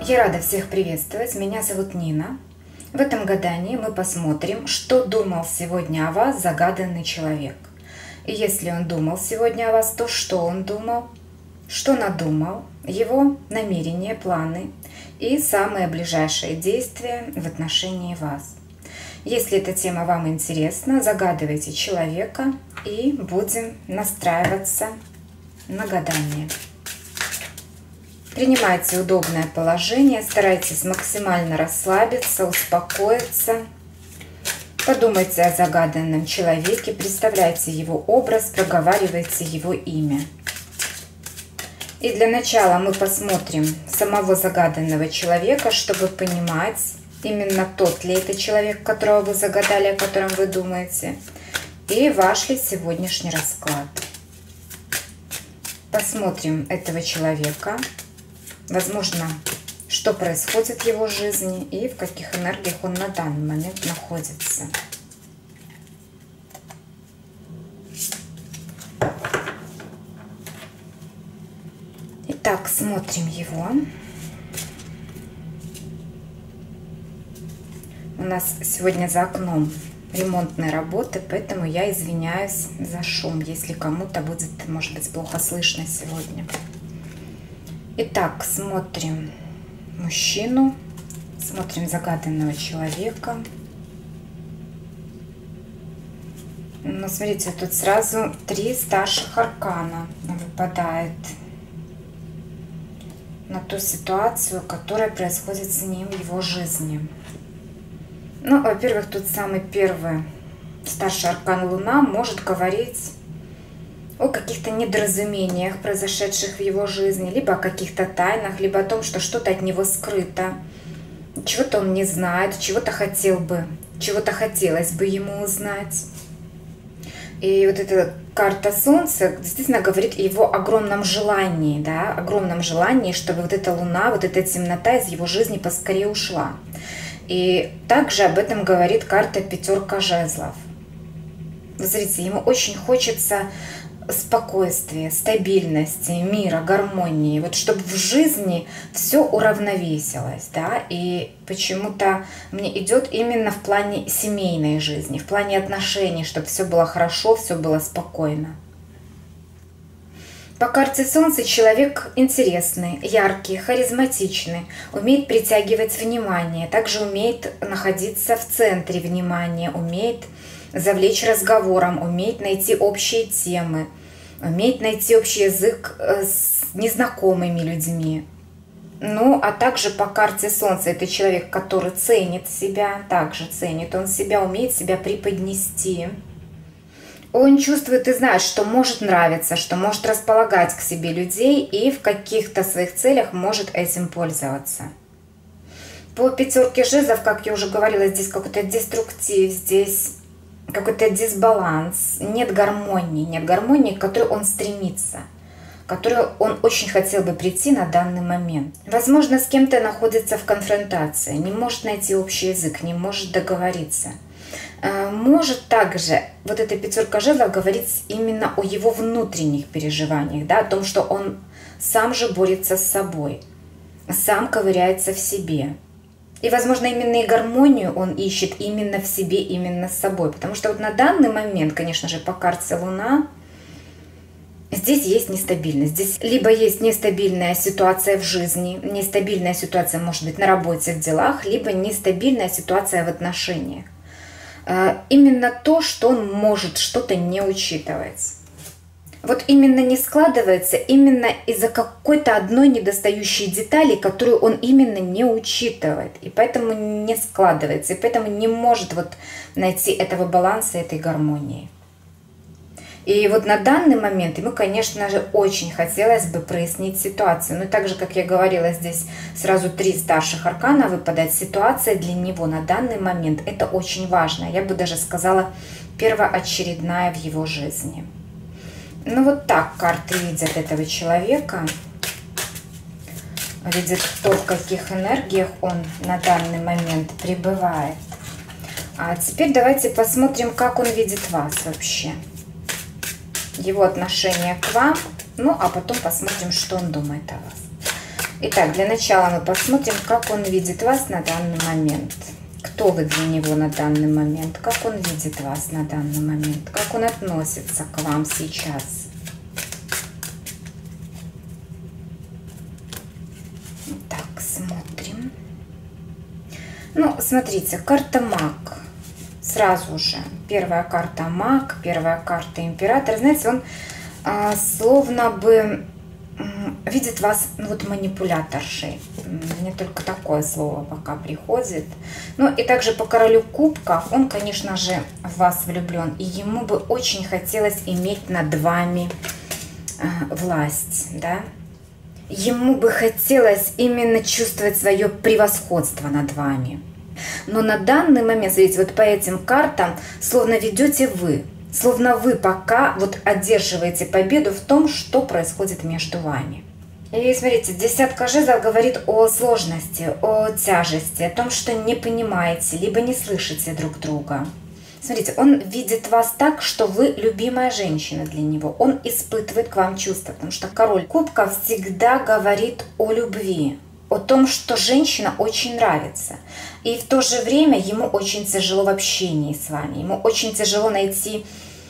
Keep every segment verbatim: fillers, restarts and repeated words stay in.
Я рада всех приветствовать. Меня зовут Нина. В этом гадании мы посмотрим, что думал сегодня о вас загаданный человек. И если он думал сегодня о вас, то что он думал, что надумал, его намерения, планы и самые ближайшие действия в отношении вас. Если эта тема вам интересна, загадывайте человека и будем настраиваться на гадание. Принимайте удобное положение, старайтесь максимально расслабиться, успокоиться. Подумайте о загаданном человеке, представляйте его образ, проговаривайте его имя. И для начала мы посмотрим самого загаданного человека, чтобы понимать, именно тот ли это человек, которого вы загадали, о котором вы думаете, и ваш ли сегодняшний расклад. Посмотрим этого человека. Возможно, что происходит в его жизни и в каких энергиях он на данный момент находится. Итак, смотрим его. У нас сегодня за окном ремонтные работы, поэтому я извиняюсь за шум, если кому-то будет, может быть, плохо слышно сегодня. Итак, смотрим мужчину, смотрим загаданного человека. Ну, смотрите, тут сразу три старших аркана выпадает на ту ситуацию, которая происходит с ним в его жизни. Ну, во-первых, тут самый первый старший аркан Луна может говорить о каких-то недоразумениях, произошедших в его жизни, либо о каких-то тайнах, либо о том, что что-то от него скрыто, чего-то он не знает, чего-то хотел бы, чего-то хотелось бы ему узнать. И вот эта карта Солнца действительно говорит о его огромном желании, да, огромном желании, чтобы вот эта Луна, вот эта темнота из его жизни поскорее ушла. И также об этом говорит карта Пятерка жезлов. Вы смотрите, ему очень хочется спокойствия, стабильности, мира, гармонии, вот чтобы в жизни все уравновесилось, да, и почему-то мне идет именно в плане семейной жизни, в плане отношений, чтобы все было хорошо, все было спокойно. По карте Солнца человек интересный, яркий, харизматичный, умеет притягивать внимание, также умеет находиться в центре внимания, умеет завлечь разговором, умеет найти общие темы, умеет найти общий язык с незнакомыми людьми. Ну, а также по карте Солнца это человек, который ценит себя, также ценит он себя, умеет себя преподнести. Он чувствует и знает, что может нравиться, что может располагать к себе людей и в каких-то своих целях может этим пользоваться. По пятерке жезлов, как я уже говорила, здесь какой-то деструктив, здесь какой-то дисбаланс, нет гармонии, нет гармонии, к которой он стремится, к которой он очень хотел бы прийти на данный момент. Возможно, с кем-то находится в конфронтации, не может найти общий язык, не может договориться. Может также вот эта пятерка жезлов говорить именно о его внутренних переживаниях, да, о том, что он сам же борется с собой, сам ковыряется в себе. И, возможно, именно и гармонию он ищет именно в себе, именно с собой. Потому что вот на данный момент, конечно же, по карте Луна, здесь есть нестабильность. Здесь либо есть нестабильная ситуация в жизни, нестабильная ситуация, может быть, на работе, в делах, либо нестабильная ситуация в отношениях. Именно то, что он может что-то не учитывать. Вот именно не складывается именно из-за какой-то одной недостающей детали, которую он именно не учитывает. И поэтому не складывается, и поэтому не может вот найти этого баланса, этой гармонии. И вот на данный момент ему, конечно же, очень хотелось бы прояснить ситуацию. Но так же, как я говорила, здесь сразу три старших аркана выпадает. Ситуация для него на данный момент это очень важно. Я бы даже сказала, первоочередная в его жизни. Ну вот так карты видят этого человека. Видят то, в каких энергиях он на данный момент пребывает. А теперь давайте посмотрим, как он видит вас вообще. Его отношение к вам. Ну, а потом посмотрим, что он думает о вас. Итак, для начала мы посмотрим, как он видит вас на данный момент. Кто вы для него на данный момент? Как он видит вас на данный момент? Как он относится к вам сейчас? Так, смотрим. Ну, смотрите, карта Маг. Сразу же. Первая карта Маг, первая карта Император. Знаете, он а, словно бы видит вас, ну, вот манипуляторшей. Мне только такое слово пока приходит. Ну и также по королю кубков, он, конечно же, в вас влюблен. И ему бы очень хотелось иметь над вами э, власть, да. Ему бы хотелось именно чувствовать свое превосходство над вами. Но на данный момент, смотрите, вот по этим картам, словно ведете вы. Словно вы пока вот одерживаете победу в том, что происходит между вами. И смотрите, десятка жезлов говорит о сложности, о тяжести, о том, что не понимаете, либо не слышите друг друга. Смотрите, он видит вас так, что вы любимая женщина для него. Он испытывает к вам чувства, потому что король кубков всегда говорит о любви, о том, что женщина очень нравится. И в то же время ему очень тяжело в общении с вами. Ему очень тяжело найти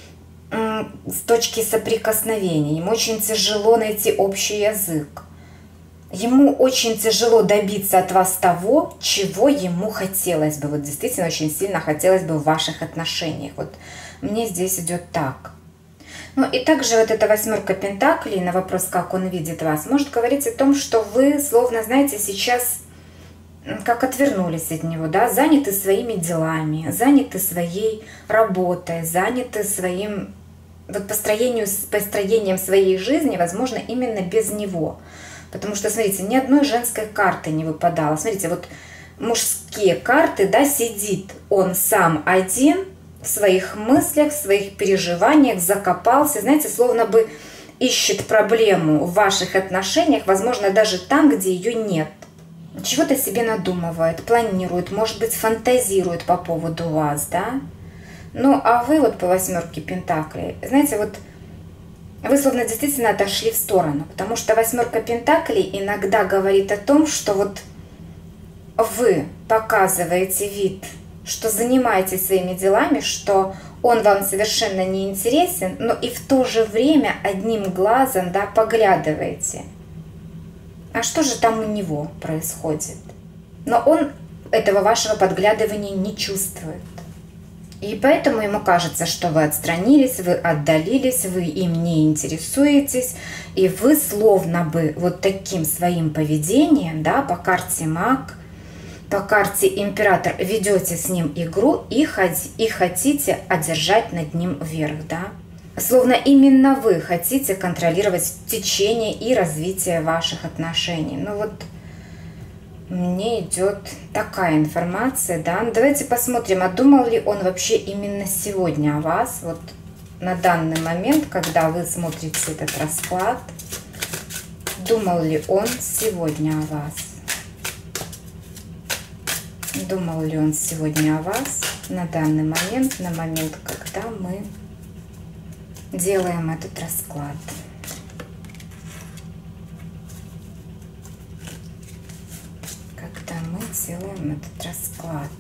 с точки соприкосновения. Ему очень тяжело найти общий язык. Ему очень тяжело добиться от вас того, чего ему хотелось бы. Вот действительно очень сильно хотелось бы в ваших отношениях. Вот мне здесь идет так. Ну и также вот эта восьмерка пентаклей на вопрос, как он видит вас, может говорить о том, что вы, словно, знаете, сейчас как отвернулись от него, да, заняты своими делами, заняты своей работой, заняты своим вот построением, построением своей жизни, возможно, именно без него. Потому что, смотрите, ни одной женской карты не выпадало. Смотрите, вот мужские карты, да, сидит он сам один в своих мыслях, в своих переживаниях, закопался, знаете, словно бы ищет проблему в ваших отношениях, возможно, даже там, где ее нет. Чего-то себе надумывает, планирует, может быть, фантазирует по поводу вас, да? Ну, а вы вот по восьмерке пентаклей, знаете, вот вы словно действительно отошли в сторону, потому что восьмерка пентаклей иногда говорит о том, что вот вы показываете вид, что занимаетесь своими делами, что он вам совершенно не интересен, но и в то же время одним глазом, да, поглядываете. А что же там у него происходит? Но он этого вашего подглядывания не чувствует. И поэтому ему кажется, что вы отстранились, вы отдалились, вы им не интересуетесь, и вы словно бы вот таким своим поведением, да, по карте Маг, по карте Император ведете с ним игру и, ходи, и хотите одержать над ним верх, да. Словно именно вы хотите контролировать течение и развитие ваших отношений. Ну вот мне идет такая информация, да. Давайте посмотрим, а думал ли он вообще именно сегодня о вас, вот на данный момент, когда вы смотрите этот расклад. Думал ли он сегодня о вас? Думал ли он сегодня о вас на данный момент, на момент, когда мы делаем этот расклад? Когда мы делаем этот расклад.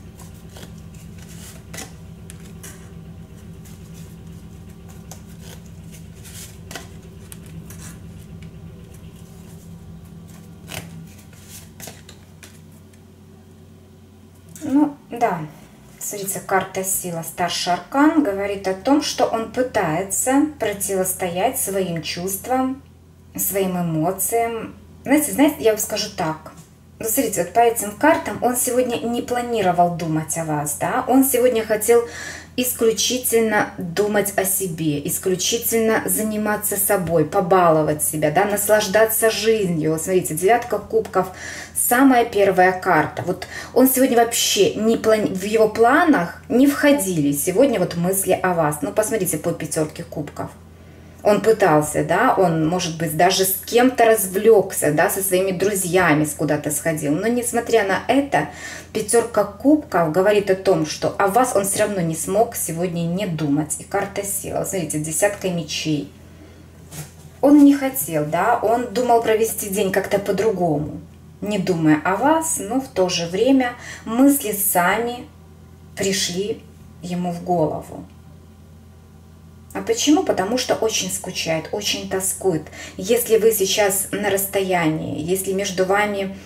Ну, да. Смотрите, карта сила, старший аркан, говорит о том, что он пытается противостоять своим чувствам, своим эмоциям. Знаете, знаете, я вам скажу так. Ну, смотрите, вот по этим картам он сегодня не планировал думать о вас, да? Он сегодня хотел исключительно думать о себе, исключительно заниматься собой, побаловать себя, да, наслаждаться жизнью. Вот смотрите, девятка кубков, самая первая карта. Вот он сегодня вообще не плани... в его планах не входили сегодня вот мысли о вас. Ну, посмотрите по пятерке кубков. Он пытался, да, он, может быть, даже с кем-то развлекся, да, со своими друзьями куда-то сходил. Но несмотря на это, пятерка кубков говорит о том, что о вас он все равно не смог сегодня не думать. И карта сила. Смотрите, десятка мечей. он не хотел, да, он думал провести день как-то по-другому, не думая о вас, но в то же время мысли сами пришли ему в голову. А почему? Потому что очень скучает, очень тоскует. Если вы сейчас на расстоянии, если между вами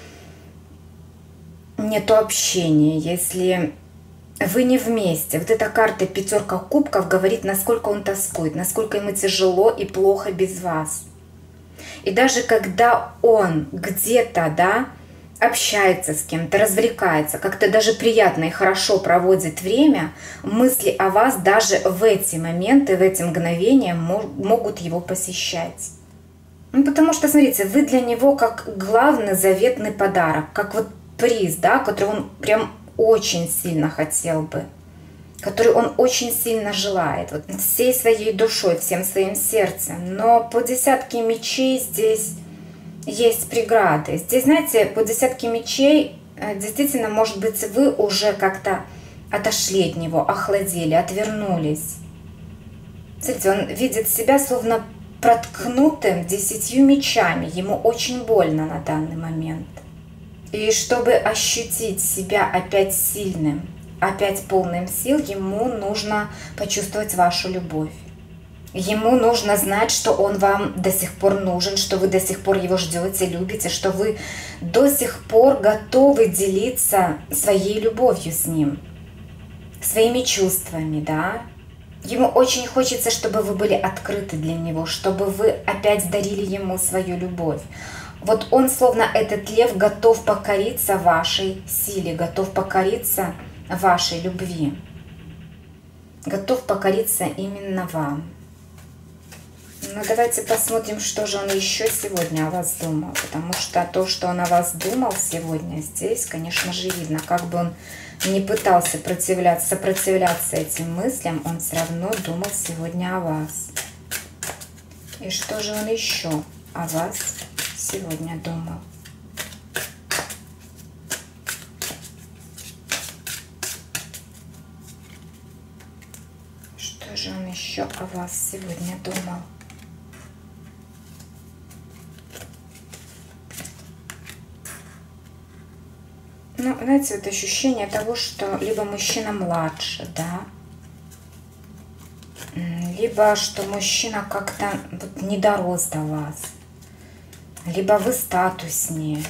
нет общения, если вы не вместе, вот эта карта пятерка кубков говорит, насколько он тоскует, насколько ему тяжело и плохо без вас. И даже когда он где-то, да, общается с кем-то, развлекается, как-то даже приятно и хорошо проводит время, мысли о вас даже в эти моменты, в эти мгновения могут его посещать. Ну, потому что, смотрите, вы для него как главный заветный подарок, как вот приз, да, который он прям очень сильно хотел бы, который он очень сильно желает, вот, всей своей душой, всем своим сердцем. Но по десятке мечей здесь есть преграды. Здесь, знаете, по десятке мечей действительно, может быть, вы уже как-то отошли от него, охладели, отвернулись. Смотрите, он видит себя словно проткнутым десятью мечами. Ему очень больно на данный момент. И чтобы ощутить себя опять сильным, опять полным сил, ему нужно почувствовать вашу любовь. Ему нужно знать, что он вам до сих пор нужен, что вы до сих пор его ждете, любите, что вы до сих пор готовы делиться своей любовью с ним, своими чувствами, да. Ему очень хочется, чтобы вы были открыты для него, чтобы вы опять дарили ему свою любовь. Вот он, словно этот лев, готов покориться вашей силе, готов покориться вашей любви, готов покориться именно вам. Ну, давайте посмотрим, что же он еще сегодня о вас думал. Потому что то, что он о вас думал сегодня здесь, конечно же, видно. Как бы он не пытался сопротивляться, сопротивляться этим мыслям, он все равно думал сегодня о вас. И что же он еще о вас сегодня думал? Что же он еще о вас сегодня думал? Ну, знаете, вот ощущение того, что либо мужчина младше, да, либо что мужчина как-то вот не дорос до вас, либо вы статуснее.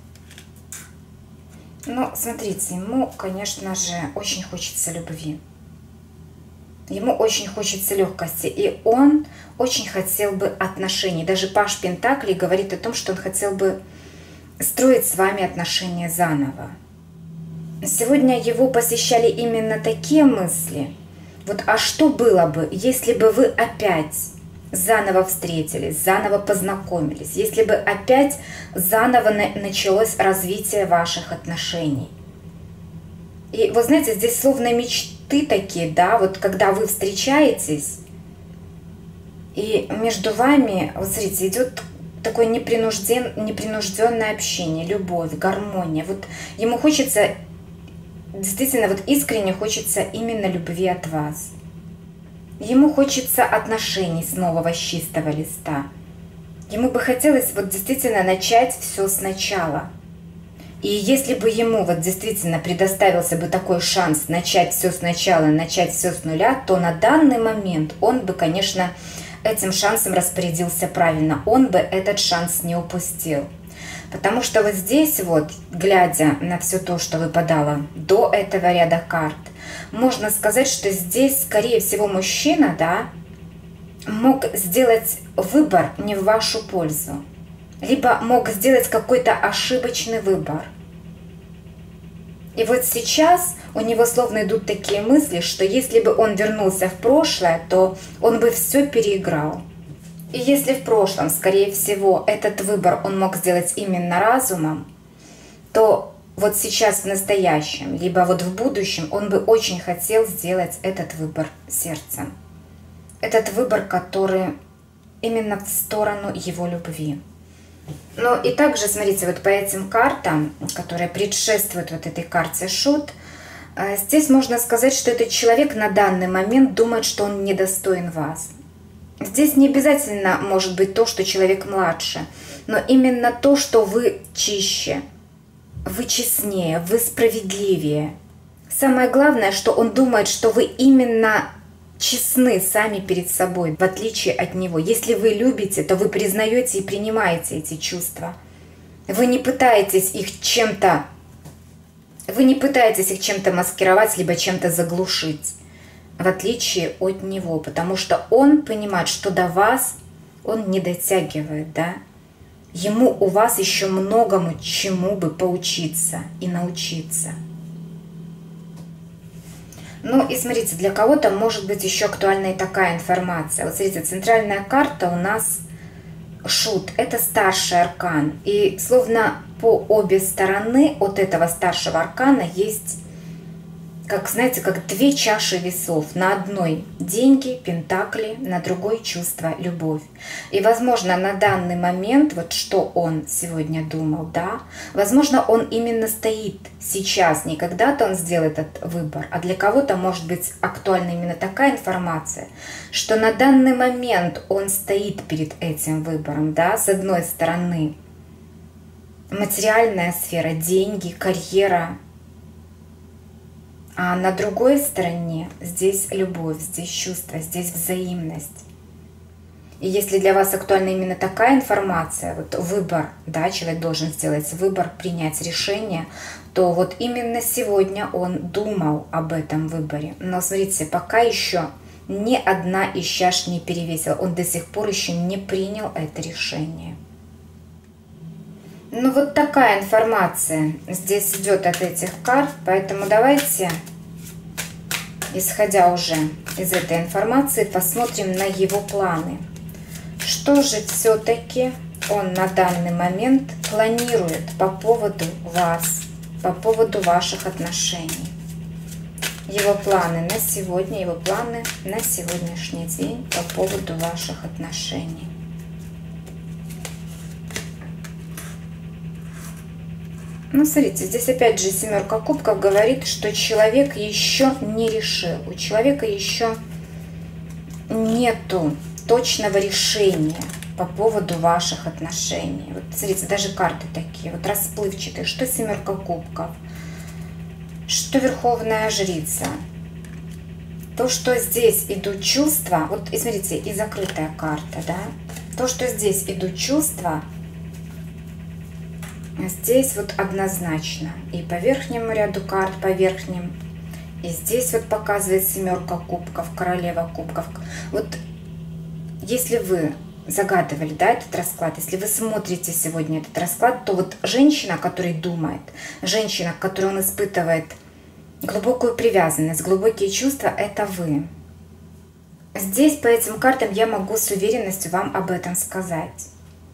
Ну, смотрите, ему, конечно же, очень хочется любви. Ему очень хочется легкости, и он очень хотел бы отношений. Даже Паж Пентаклей говорит о том, что он хотел бы строить с вами отношения заново. Сегодня его посещали именно такие мысли. Вот, а что было бы, если бы вы опять заново встретились, заново познакомились, если бы опять заново началось развитие ваших отношений? И вот знаете, здесь словно мечты такие, да, вот когда вы встречаетесь, и между вами, вот смотрите, идет такое непринужден, непринужденное общение, любовь, гармония. Вот ему хочется, действительно, вот искренне хочется именно любви от вас. Ему хочется отношений с нового, с чистого листа. Ему бы хотелось вот действительно начать все сначала. И если бы ему вот действительно предоставился бы такой шанс начать все сначала, начать все с нуля, то на данный момент он бы, конечно, этим шансом распорядился правильно. Он бы этот шанс не упустил. Потому что вот здесь вот, глядя на все то, что выпадало до этого ряда карт, можно сказать, что здесь, скорее всего, мужчина, да, мог сделать выбор не в вашу пользу, либо мог сделать какой-то ошибочный выбор. И вот сейчас у него словно идут такие мысли, что если бы он вернулся в прошлое, то он бы все переиграл. И если в прошлом, скорее всего, этот выбор он мог сделать именно разумом, то вот сейчас в настоящем, либо вот в будущем он бы очень хотел сделать этот выбор сердцем. Этот выбор, который именно в сторону его любви. Ну и также, смотрите, вот по этим картам, которые предшествуют вот этой карте Шут, здесь можно сказать, что этот человек на данный момент думает, что он недостоин вас. Здесь не обязательно может быть то, что человек младше, но именно то, что вы чище, вы честнее, вы справедливее. Самое главное, что он думает, что вы именно честны сами перед собой, в отличие от него. Если вы любите, то вы признаете и принимаете эти чувства. Вы не пытаетесь их чем-то, вы не пытаетесь их чем-то маскировать, либо чем-то заглушить, в отличие от него, потому что он понимает, что до вас он не дотягивает, да? Ему у вас еще многому чему бы поучиться и научиться. Ну и смотрите, для кого-то может быть еще актуальна и такая информация. Вот смотрите, центральная карта у нас Шут, это старший аркан. И словно по обе стороны от этого старшего аркана есть, как, знаете, как две чаши весов. На одной деньги, пентакли, на другой чувство, любовь. И, возможно, на данный момент, вот что он сегодня думал, да, возможно, он именно стоит сейчас, не когда-то он сделал этот выбор, а для кого-то может быть актуальна именно такая информация, что на данный момент он стоит перед этим выбором, да, с одной стороны, материальная сфера, деньги, карьера, а на другой стороне здесь любовь, здесь чувство, здесь взаимность. И если для вас актуальна именно такая информация, вот выбор, да, человек должен сделать выбор, принять решение, то вот именно сегодня он думал об этом выборе. Но смотрите, пока еще ни одна из чаш не перевесила, он до сих пор еще не принял это решение. Ну вот такая информация здесь идет от этих карт, поэтому давайте, исходя уже из этой информации, посмотрим на его планы. Что же все-таки он на данный момент планирует по поводу вас, по поводу ваших отношений? Его планы на сегодня, его планы на сегодняшний день по поводу ваших отношений. Ну, смотрите, здесь опять же семерка кубков говорит, что человек еще не решил. У человека еще нету точного решения по поводу ваших отношений. Вот смотрите, даже карты такие, вот расплывчатые. Что семерка кубков? Что верховная жрица? То, что здесь идут чувства, вот и смотрите, и закрытая карта, да? То, что здесь идут чувства, здесь вот однозначно. И по верхнему ряду карт, по верхним. И здесь вот показывает семерка кубков, королева кубков. Вот если вы загадывали, да, этот расклад, если вы смотрите сегодня этот расклад, то вот женщина, которая думает, женщина, к которой он испытывает глубокую привязанность, глубокие чувства, это вы. Здесь по этим картам я могу с уверенностью вам об этом сказать.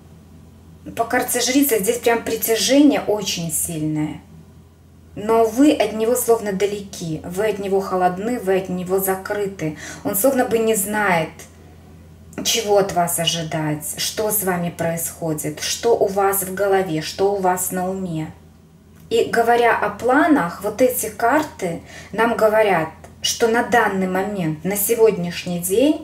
По карте жрицы здесь прям притяжение очень сильное. Но вы от него словно далеки, вы от него холодны, вы от него закрыты. Он словно бы не знает, чего от вас ожидать, что с вами происходит, что у вас в голове, что у вас на уме. И говоря о планах, вот эти карты нам говорят, что на данный момент, на сегодняшний день,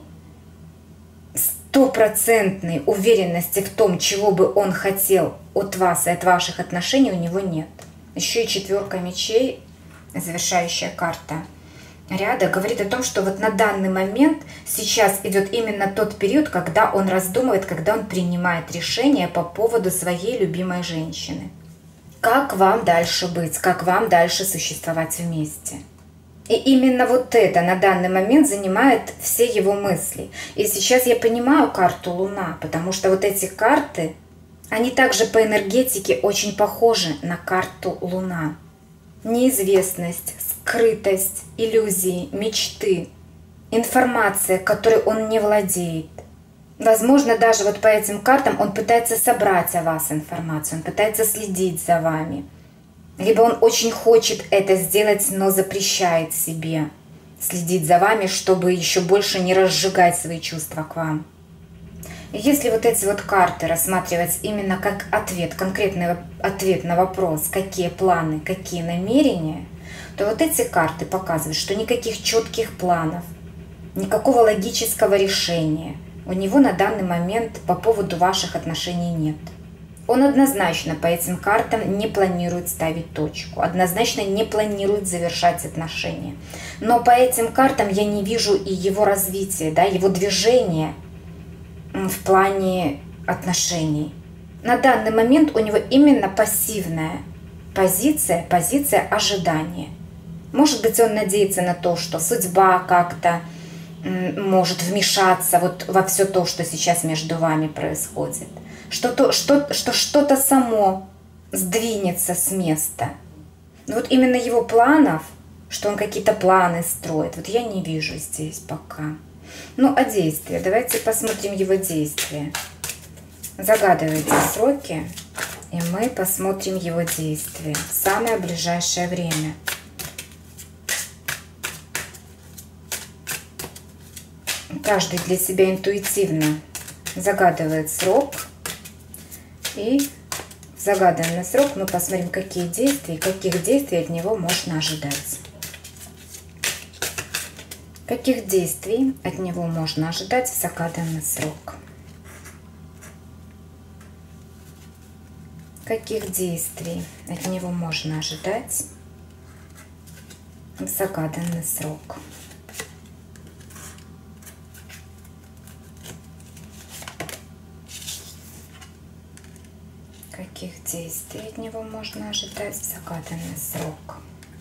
стопроцентной уверенности в том, чего бы он хотел от вас и от ваших отношений, у него нет. Еще и четверка мечей, завершающая карта ряда, говорит о том, что вот на данный момент сейчас идет именно тот период, когда он раздумывает, когда он принимает решение по поводу своей любимой женщины. Как вам дальше быть, как вам дальше существовать вместе. И именно вот это на данный момент занимает все его мысли. И сейчас я понимаю карту Луна, потому что вот эти карты, они также по энергетике очень похожи на карту Луна. Неизвестность, скрытость, иллюзии, мечты, информация, которой он не владеет. Возможно, даже вот по этим картам он пытается собрать о вас информацию, он пытается следить за вами. Либо он очень хочет это сделать, но запрещает себе следить за вами, чтобы еще больше не разжигать свои чувства к вам. И если вот эти вот карты рассматривать именно как ответ, конкретный ответ на вопрос, какие планы, какие намерения, то вот эти карты показывают, что никаких четких планов, никакого логического решения, у него на данный момент по поводу ваших отношений нет. Он однозначно по этим картам не планирует ставить точку, однозначно не планирует завершать отношения. Но по этим картам я не вижу и его развития, да, его движения в плане отношений. На данный момент у него именно пассивная позиция, позиция ожидания. Может быть, он надеется на то, что судьба как-то может вмешаться вот во все то, что сейчас между вами происходит. Что-то, что, что что-то само сдвинется с места. Но вот именно его планов, что он какие-то планы строит, вот я не вижу здесь пока. Ну, а действия? Давайте посмотрим его действия. Загадывайте сроки, и мы посмотрим его действия в самое ближайшее время. Каждый для себя интуитивно загадывает срок. И в загаданный срок мы посмотрим, какие действия, каких действий от него можно ожидать. Каких действий от него можно ожидать в загаданный срок? Каких действий от него можно ожидать в загаданный срок? Каких действий от него можно ожидать в загаданный срок?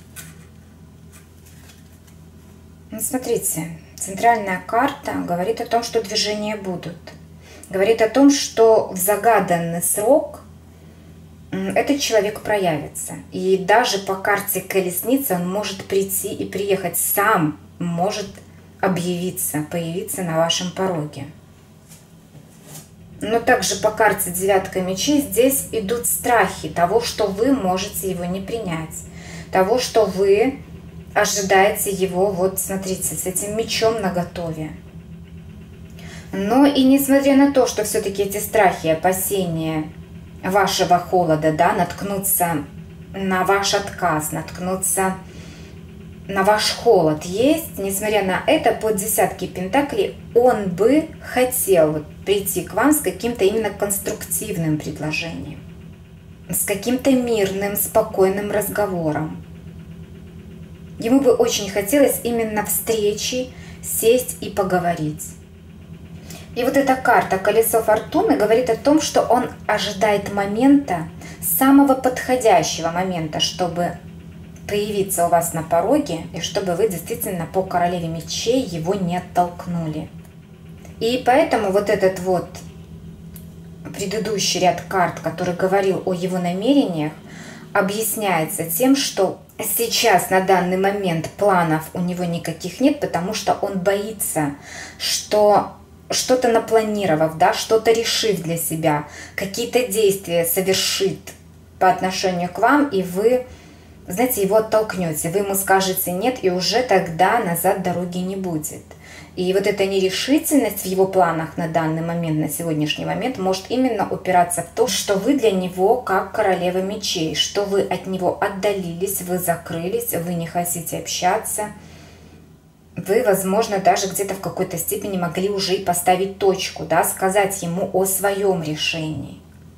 Ну, смотрите, центральная карта говорит о том, что движения будут. Говорит о том, что в загаданный срок этот человек проявится. И даже по карте колесницы он может прийти и приехать сам, может объявиться, появиться на вашем пороге. Но также по карте девятка мечей здесь идут страхи того, что вы можете его не принять. Того, что вы ожидаете его, вот смотрите, с этим мечом наготове. Но и несмотря на то, что все-таки эти страхи, опасения вашего холода, да, наткнуться на ваш отказ, наткнуться на ваш холод есть, несмотря на это, по десятке пентаклей он бы хотел прийти к вам с каким-то именно конструктивным предложением, с каким-то мирным, спокойным разговором. Ему бы очень хотелось именно встречи, сесть и поговорить. И вот эта карта «Колесо фортуны» говорит о том, что он ожидает момента, самого подходящего момента, чтобы появиться у вас на пороге, и чтобы вы действительно по королеве мечей его не оттолкнули. И поэтому вот этот вот предыдущий ряд карт, который говорил о его намерениях, объясняется тем, что сейчас на данный момент планов у него никаких нет, потому что он боится, что что-то напланировав, да, что-то решив для себя, какие-то действия совершит по отношению к вам, и вы, знаете, его оттолкнете, вы ему скажете нет, и уже тогда назад дороги не будет. И вот эта нерешительность в его планах на данный момент, на сегодняшний момент, может именно упираться в то, что вы для него как королева мечей, что вы от него отдалились, вы закрылись, вы не хотите общаться. Вы, возможно, даже где-то в какой-то степени могли уже и поставить точку, да, сказать ему о своем решении.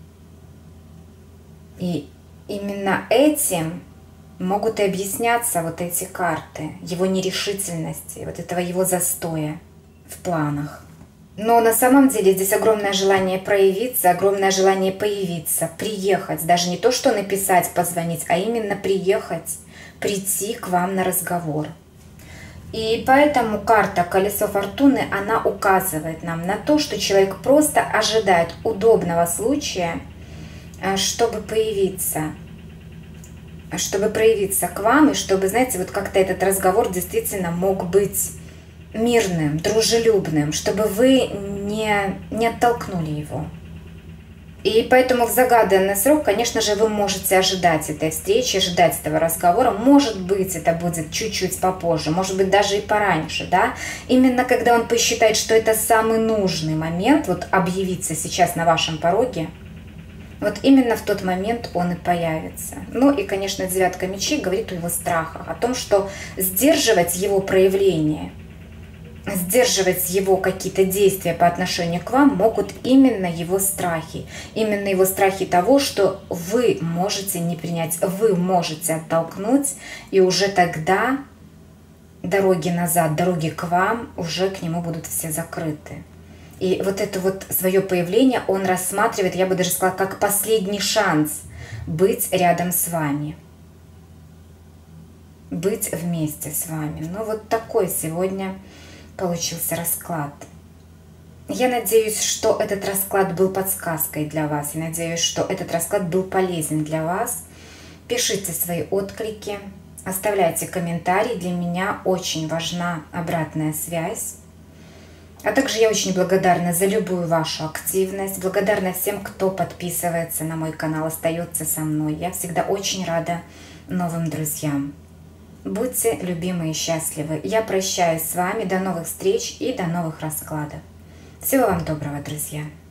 И именно этим могут и объясняться вот эти карты, его нерешительности, вот этого его застоя в планах. Но на самом деле здесь огромное желание проявиться, огромное желание появиться, приехать, даже не то, что написать, позвонить, а именно приехать, прийти к вам на разговор. И поэтому карта «Колесо фортуны», она указывает нам на то, что человек просто ожидает удобного случая, чтобы появиться, чтобы проявиться к вам, и чтобы, знаете, вот как-то этот разговор действительно мог быть мирным, дружелюбным, чтобы вы не, не оттолкнули его. И поэтому в загаданный срок, конечно же, вы можете ожидать этой встречи, ожидать этого разговора. Может быть, это будет чуть-чуть попозже, может быть, даже и пораньше, да. Именно когда он посчитает, что это самый нужный момент, вот объявиться сейчас на вашем пороге, вот именно в тот момент он и появится. Ну и, конечно, девятка мечей говорит о его страхах, о том, что сдерживать его проявление сдерживать его какие-то действия по отношению к вам могут именно его страхи. Именно его страхи того, что вы можете не принять, вы можете оттолкнуть, и уже тогда дороги назад, дороги к вам уже к нему будут все закрыты. И вот это вот свое появление он рассматривает, я бы даже сказала, как последний шанс быть рядом с вами. Быть вместе с вами. Ну вот такой сегодня получился расклад. Я надеюсь, что этот расклад был подсказкой для вас. Я надеюсь, что этот расклад был полезен для вас. Пишите свои отклики, оставляйте комментарии. Для меня очень важна обратная связь. А также я очень благодарна за любую вашу активность. Благодарна всем, кто подписывается на мой канал, остается со мной. Я всегда очень рада новым друзьям. Будьте любимы и счастливы. Я прощаюсь с вами. До новых встреч и до новых раскладов. Всего вам доброго, друзья.